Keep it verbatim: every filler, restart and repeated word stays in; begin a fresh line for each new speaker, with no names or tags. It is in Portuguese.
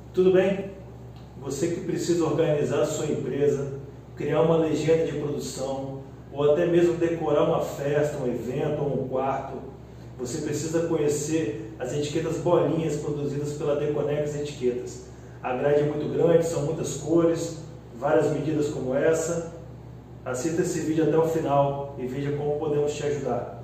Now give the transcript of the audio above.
Tudo bem? Você que precisa organizar a sua empresa, criar uma legenda de produção ou até mesmo decorar uma festa, um evento ou um quarto, você precisa conhecer as etiquetas bolinhas produzidas pela Deconex Etiquetas. A grade é muito grande, são muitas cores, várias medidas como essa. Assista esse vídeo até o final e veja como podemos te ajudar.